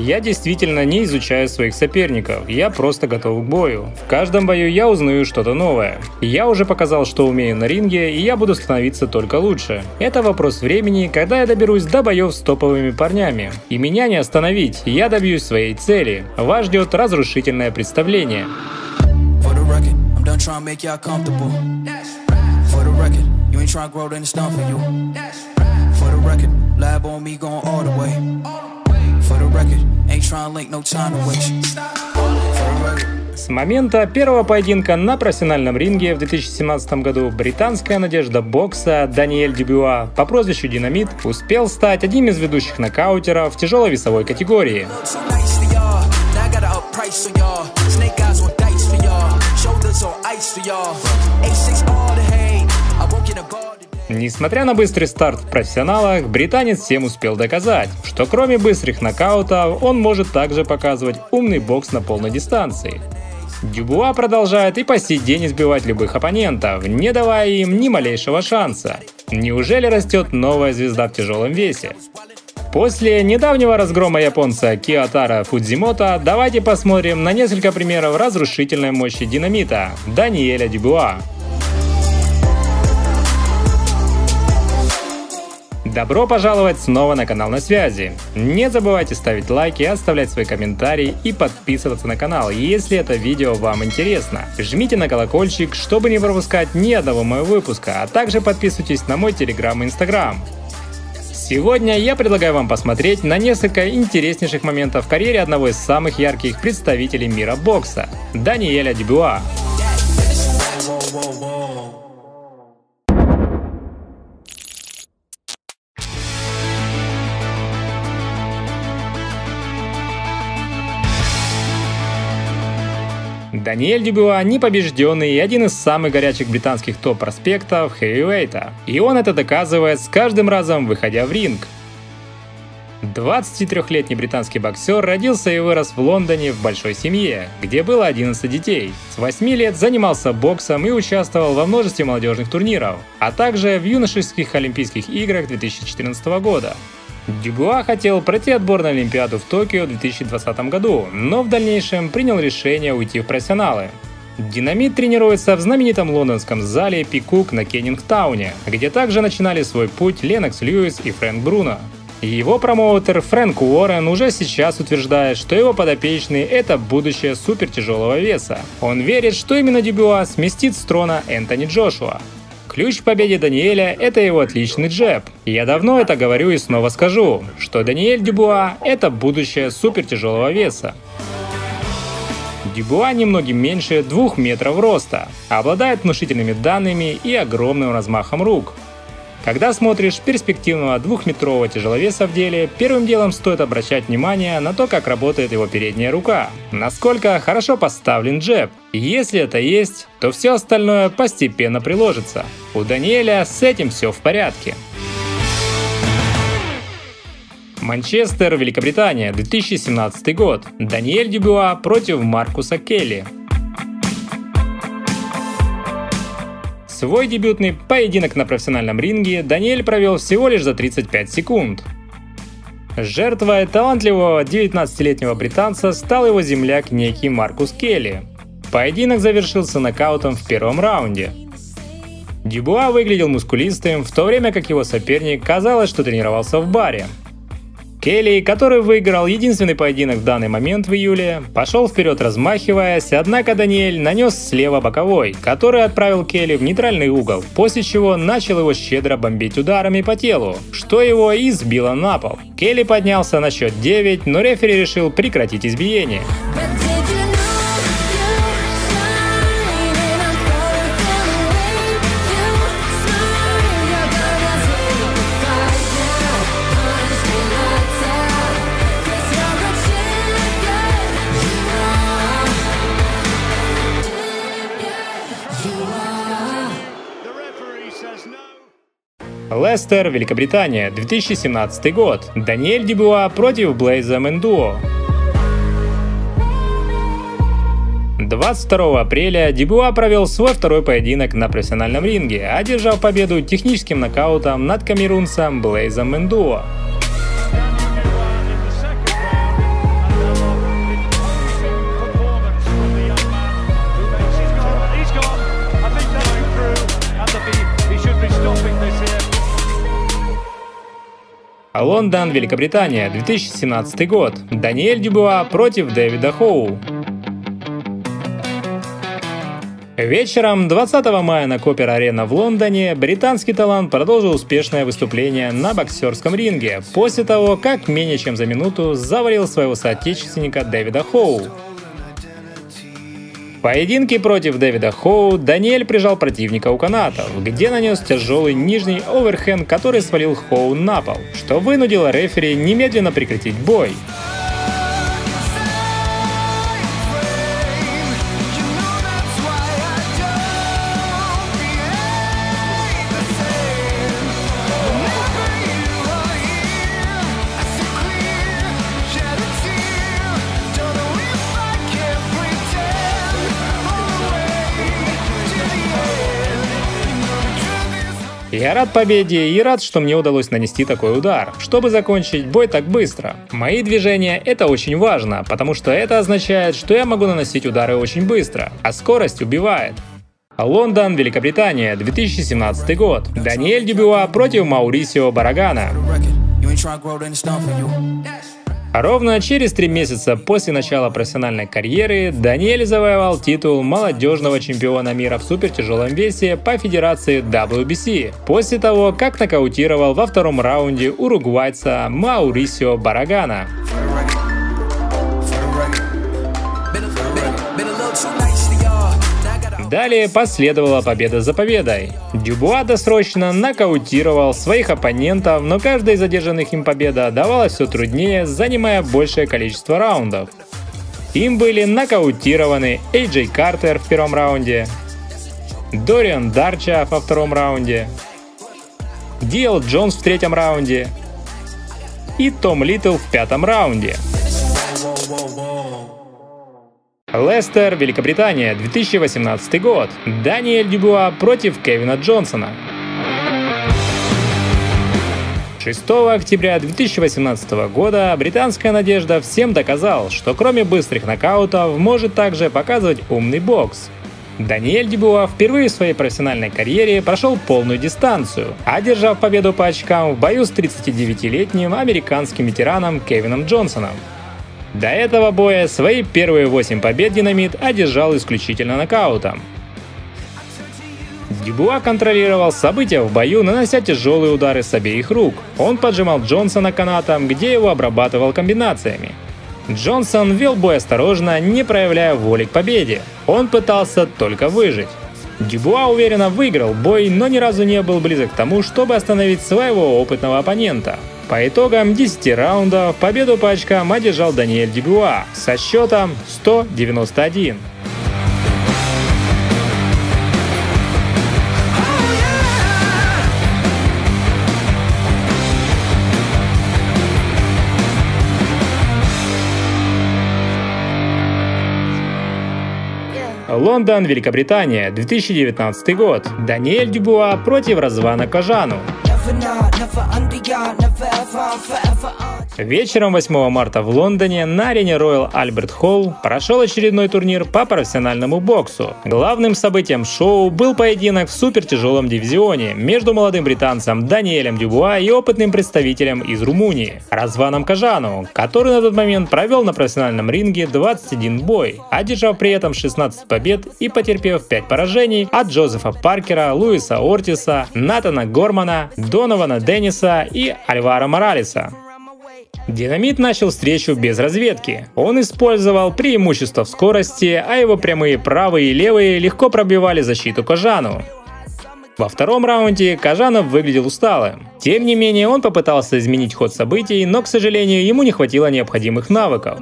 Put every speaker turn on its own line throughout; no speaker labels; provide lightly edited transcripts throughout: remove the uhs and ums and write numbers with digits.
Я действительно не изучаю своих соперников, я просто готов к бою. В каждом бою я узнаю что-то новое. Я уже показал, что умею на ринге, и я буду становиться только лучше. Это вопрос времени, когда я доберусь до боев с топовыми парнями. И меня не остановить, я добьюсь своей цели. Вас ждет разрушительное представление. С момента первого поединка на профессиональном ринге в 2017 году британская надежда бокса Даниэль Дюбуа по прозвищу Динамит успел стать одним из ведущих нокаутеров в тяжелой весовой категории. Несмотря на быстрый старт в профессионалах, британец всем успел доказать, что кроме быстрых нокаутов, он может также показывать умный бокс на полной дистанции. Дюбуа продолжает и по сей день избивать любых оппонентов, не давая им ни малейшего шанса. Неужели растет новая звезда в тяжелом весе? После недавнего разгрома японца Киотара Фудзимото давайте посмотрим на несколько примеров разрушительной мощи динамита Даниэля Дюбуа. Добро пожаловать снова на канал На Связи. Не забывайте ставить лайки, оставлять свои комментарии и подписываться на канал, если это видео вам интересно. Жмите на колокольчик, чтобы не пропускать ни одного моего выпуска, а также подписывайтесь на мой телеграм и инстаграм. Сегодня я предлагаю вам посмотреть на несколько интереснейших моментов в карьере одного из самых ярких представителей мира бокса – Даниэля Дюбуа. Даниэль Дюбуа непобежденный и один из самых горячих британских топ-проспектов хэвивейта. И он это доказывает с каждым разом, выходя в ринг. 23-летний британский боксер родился и вырос в Лондоне в большой семье, где было 11 детей. С 8 лет занимался боксом и участвовал во множестве молодежных турниров, а также в юношеских Олимпийских играх 2014 года. Дюбуа хотел пройти отбор на Олимпиаду в Токио в 2020 году, но в дальнейшем принял решение уйти в профессионалы. Динамит тренируется в знаменитом лондонском зале Пикук на Кеннингтауне, где также начинали свой путь Леннокс Льюис и Фрэнк Бруно. Его промоутер Фрэнк Уоррен уже сейчас утверждает, что его подопечный – это будущее супертяжелого веса. Он верит, что именно Дюбуа сместит с трона Энтони Джошуа. Ключ к победе Даниэля – это его отличный джеб. Я давно это говорю и снова скажу, что Даниэль Дюбуа – это будущее супертяжелого веса. Дюбуа немногим меньше 2 метров роста, обладает внушительными данными и огромным размахом рук. Когда смотришь перспективного 2-метрового тяжеловеса в деле, первым делом стоит обращать внимание на то, как работает его передняя рука, насколько хорошо поставлен джеб. И если это есть, то все остальное постепенно приложится. У Даниэля с этим все в порядке. Манчестер, Великобритания, 2017 год. Даниэль Дюбуа против Маркуса Келли. Свой дебютный поединок на профессиональном ринге Даниэль провел всего лишь за 35 секунд. Жертвой талантливого 19-летнего британца стал его земляк некий Маркус Келли. Поединок завершился нокаутом в первом раунде. Дюбуа выглядел мускулистым, в то время как его соперник казалось, что тренировался в баре. Келли, который выиграл единственный поединок в данный момент в июле, пошел вперед размахиваясь, однако Даниэль нанес слева боковой, который отправил Келли в нейтральный угол, после чего начал его щедро бомбить ударами по телу, что его и сбило на пол. Келли поднялся на счет 9, но рефери решил прекратить избиение. Лестер, Великобритания, 2017 год. Даниэль Дюбуа против Блейза Мендуо. 22 апреля Дюбуа провел свой второй поединок на профессиональном ринге, одержав победу техническим нокаутом над камерунцем Блейзом Мендуо. Лондон, Великобритания, 2017 год. Даниэль Дюбуа против Дэвида Хоу. Вечером 20 мая на Копер-Арена в Лондоне британский талант продолжил успешное выступление на боксерском ринге после того, как менее чем за минуту завалил своего соотечественника Дэвида Хоу. В поединке против Дэвида Хоу Даниэль прижал противника у канатов, где нанес тяжелый нижний оверхенд, который свалил Хоу на пол, что вынудило рефери немедленно прекратить бой. Я рад победе и рад, что мне удалось нанести такой удар, чтобы закончить бой так быстро. Мои движения — это очень важно, потому что это означает, что я могу наносить удары очень быстро, а скорость убивает. Лондон, Великобритания, 2017 год. Даниэль Дюбуа против Маурисио Баррагана. Ровно через 3 месяца после начала профессиональной карьеры Даниэль завоевал титул молодежного чемпиона мира в супертяжелом весе по федерации WBC, после того, как нокаутировал во втором раунде уругвайца Маурисио Баррагана. Далее последовала победа за победой. Дюбуа досрочно нокаутировал своих оппонентов, но каждая из одержанных им победа давалась все труднее, занимая большее количество раундов. Им были нокаутированы Эй-Джей Картер в первом раунде, Дориан Дарча во втором раунде, Диэл Джонс в третьем раунде и Том Литтл в пятом раунде. Лестер, Великобритания, 2018 год. Даниэль Дюбуа против Кевина Джонсона. 6 октября 2018 года британская надежда всем доказал, что кроме быстрых нокаутов может также показывать умный бокс. Даниэль Дюбуа впервые в своей профессиональной карьере прошел полную дистанцию, одержав победу по очкам в бою с 39-летним американским ветераном Кевином Джонсоном. До этого боя свои первые 8 побед Динамит одержал исключительно нокаутом. Дюбуа контролировал события в бою, нанося тяжелые удары с обеих рук. Он поджимал Джонсона канатом, где его обрабатывал комбинациями. Джонсон вел бой осторожно, не проявляя воли к победе. Он пытался только выжить. Дюбуа уверенно выиграл бой, но ни разу не был близок к тому, чтобы остановить своего опытного оппонента. По итогам 10 раундов победу по очкам одержал Даниэль Дюбуа со счетом 191. Лондон, Великобритания, 2019 год. Даниэль Дюбуа против Развана Кажану. Вечером 8 марта в Лондоне на арене Royal Albert Hall прошел очередной турнир по профессиональному боксу. Главным событием шоу был поединок в супертяжелом дивизионе между молодым британцем Даниэлем Дюбуа и опытным представителем из Румынии Разваном Кажану, который на тот момент провел на профессиональном ринге 21 бой, одержав при этом 16 побед и потерпев 5 поражений от Джозефа Паркера, Луиса Ортиса, Натана Гормана, Донована Денниса и Альваро Моралеса. Динамит начал встречу без разведки. Он использовал преимущество в скорости, а его прямые правые и левые легко пробивали защиту Кажану. Во втором раунде Кажанов выглядел усталым. Тем не менее, он попытался изменить ход событий, но, к сожалению, ему не хватило необходимых навыков.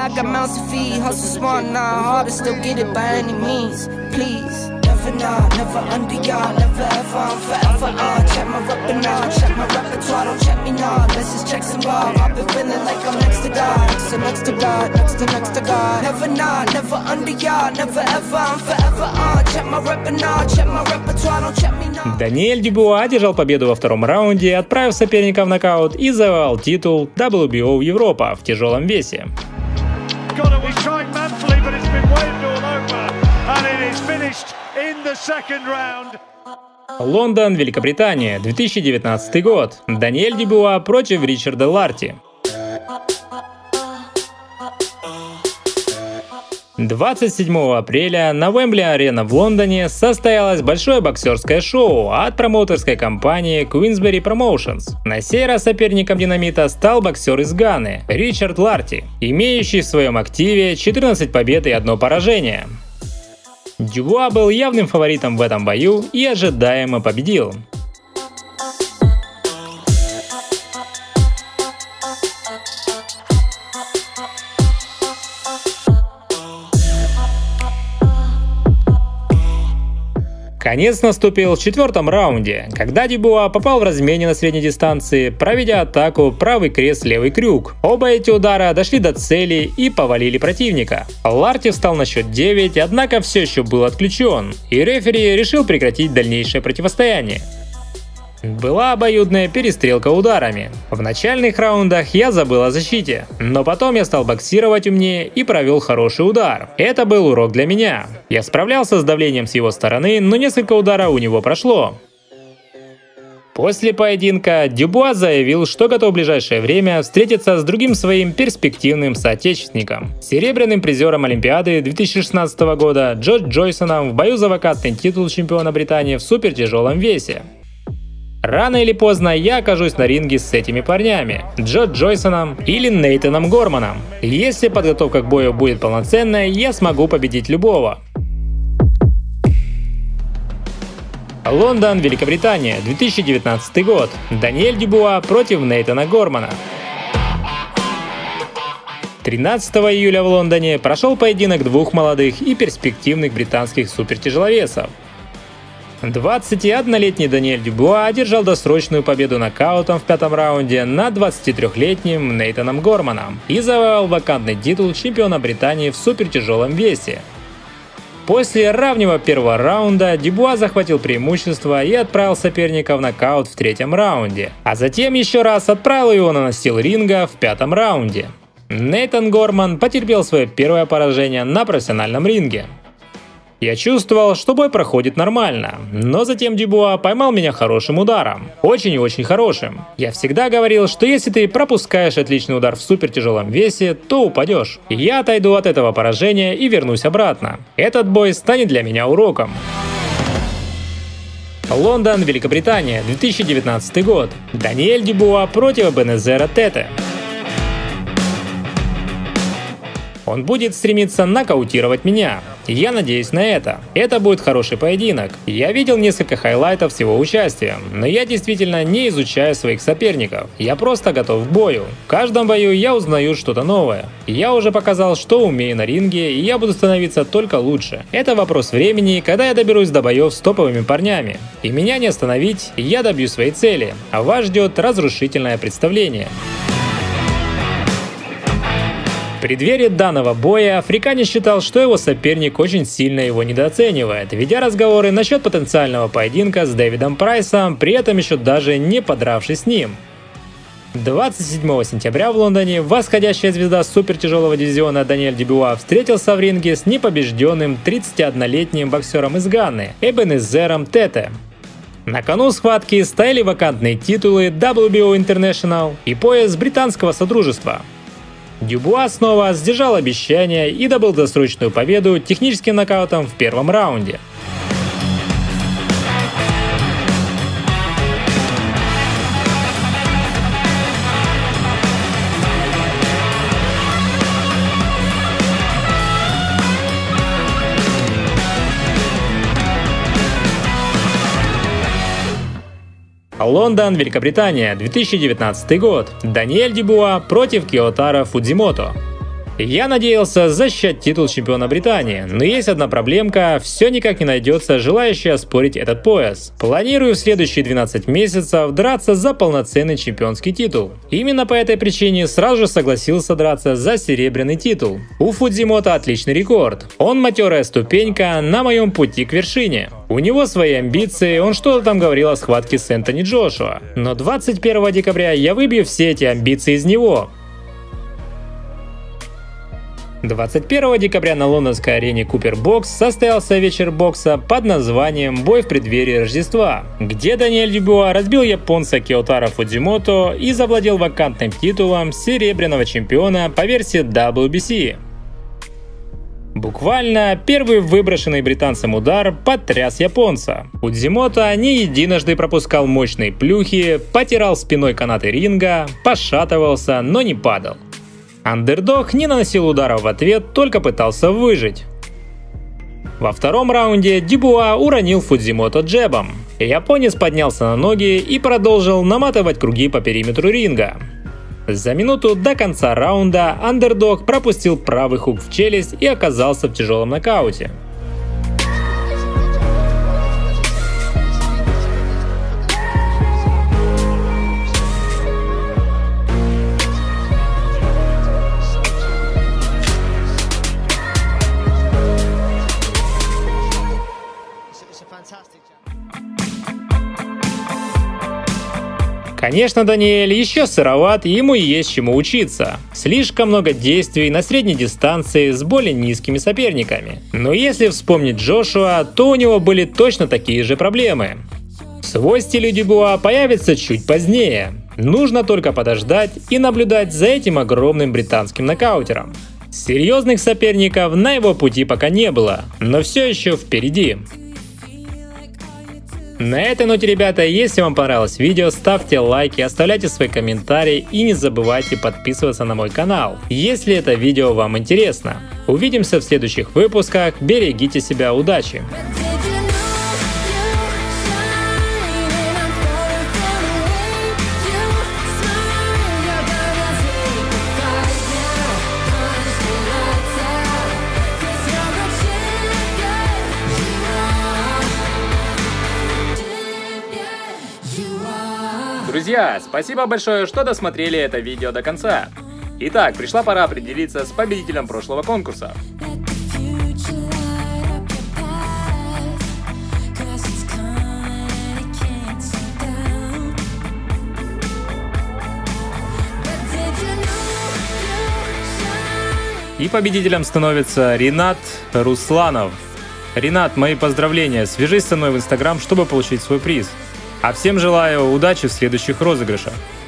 Даниэль Дюбуа одержал победу во втором раунде, отправив соперника в нокаут и завоевал титул WBO Европа в тяжелом весе. Лондон, Великобритания, 2019 год. Даниэль Дюбуа против Ричарда Ларти. 27 апреля на Уэмбли-арена в Лондоне состоялось большое боксерское шоу от промоутерской компании Queensberry Promotions. На сей раз соперником Динамита стал боксер из Ганы Ричард Ларти, имеющий в своем активе 14 побед и 1 поражение. Дюбуа был явным фаворитом в этом бою и ожидаемо победил. Конец наступил в 4-м раунде, когда Дюбуа попал в размене на средней дистанции, проведя атаку правый крест, левый крюк. Оба эти удара дошли до цели и повалили противника. Ларти встал на счет 9, однако все еще был отключен, и рефери решил прекратить дальнейшее противостояние. Была обоюдная перестрелка ударами. В начальных раундах я забыл о защите, но потом я стал боксировать умнее и провел хороший удар. Это был урок для меня. Я справлялся с давлением с его стороны, но несколько ударов у него прошло. После поединка Дюбуа заявил, что готов в ближайшее время встретиться с другим своим перспективным соотечественником, серебряным призером Олимпиады 2016 года Джо Джойсоном в бою за вакантный титул чемпиона Британии в супертяжелом весе. Рано или поздно я окажусь на ринге с этими парнями, Джо Джойсоном или Нейтаном Горманом. Если подготовка к бою будет полноценной, я смогу победить любого. Лондон, Великобритания, 2019 год. Даниэль Дюбуа против Нейтана Гормана. 13 июля в Лондоне прошел поединок двух молодых и перспективных британских супертяжеловесов. 21-летний Даниэль Дюбуа одержал досрочную победу нокаутом в 5-м раунде над 23-летним Нейтаном Горманом и завоевал вакантный титул чемпиона Британии в супертяжелом весе. После равнего первого раунда Дюбуа захватил преимущество и отправил соперника в нокаут в 3-м раунде, а затем еще раз отправил его на настил ринга в 5-м раунде. Нейтан Горман потерпел свое первое поражение на профессиональном ринге. Я чувствовал, что бой проходит нормально, но затем Дюбуа поймал меня хорошим ударом. Очень и очень хорошим. Я всегда говорил, что если ты пропускаешь отличный удар в супертяжелом весе, то упадешь. Я отойду от этого поражения и вернусь обратно. Этот бой станет для меня уроком. Лондон, Великобритания, 2019 год. Даниэль Дюбуа против Бенезера Тете. Он будет стремиться нокаутировать меня. Я надеюсь на это. Это будет хороший поединок. Я видел несколько хайлайтов с его участием, но я действительно не изучаю своих соперников. Я просто готов к бою. В каждом бою я узнаю что-то новое. Я уже показал, что умею на ринге, и я буду становиться только лучше. Это вопрос времени, когда я доберусь до боев с топовыми парнями. И меня не остановить, я добью своей цели. А вас ждет разрушительное представление. В преддверии данного боя африканец считал, что его соперник очень сильно его недооценивает, ведя разговоры насчет потенциального поединка с Дэвидом Прайсом, при этом еще даже не подравшись с ним. 27 сентября в Лондоне восходящая звезда супертяжелого дивизиона Даниэль Дюбуа встретился в ринге с непобежденным 31-летним боксером из Ганы Эбенезером Тете. На кону схватки стояли вакантные титулы WBO International и пояс британского содружества. Дюбуа снова сдержал обещание и добыл досрочную победу техническим нокаутом в первом раунде. Лондон, Великобритания, 2019 год. Даниэль Дюбуа против Киотаро Фудзимото. Я надеялся защищать титул чемпиона Британии, но есть одна проблемка, все никак не найдется желающий оспорить этот пояс. Планирую в следующие 12 месяцев драться за полноценный чемпионский титул. Именно по этой причине сразу же согласился драться за серебряный титул. У Фудзимото отличный рекорд. Он матерая ступенька на моем пути к вершине. У него свои амбиции, он что-то там говорил о схватке с Энтони Джошуа. Но 21 декабря я выбью все эти амбиции из него. 21 декабря на лондонской арене Купер Бокс состоялся вечер бокса под названием «Бой в преддверии Рождества», где Даниэль Дюбуа разбил японца Киотаро Фудзимото и завладел вакантным титулом серебряного чемпиона по версии WBC. Буквально первый выброшенный британцем удар потряс японца. Фудзимото не единожды пропускал мощные плюхи, потирал спиной канаты ринга, пошатывался, но не падал. Андердог не наносил ударов в ответ, только пытался выжить. Во втором раунде Дюбуа уронил Фудзимото джебом. Японец поднялся на ноги и продолжил наматывать круги по периметру ринга. За минуту до конца раунда Андердог пропустил правый хук в челюсть и оказался в тяжелом нокауте. Конечно, Даниэль еще сыроват, и ему есть чему учиться. Слишком много действий на средней дистанции с более низкими соперниками. Но если вспомнить Джошуа, то у него были точно такие же проблемы. Свой стиль у Дюбуа появится чуть позднее. Нужно только подождать и наблюдать за этим огромным британским нокаутером. Серьезных соперников на его пути пока не было, но все еще впереди. На этой ноте, ребята, если вам понравилось видео, ставьте лайки, оставляйте свои комментарии и не забывайте подписываться на мой канал, если это видео вам интересно. Увидимся в следующих выпусках, берегите себя, удачи! Друзья, спасибо большое, что досмотрели это видео до конца. Итак, пришла пора определиться с победителем прошлого конкурса. И победителем становится Ринат Русланов. Ринат, мои поздравления, свяжись со мной в Instagram, чтобы получить свой приз. А всем желаю удачи в следующих розыгрышах.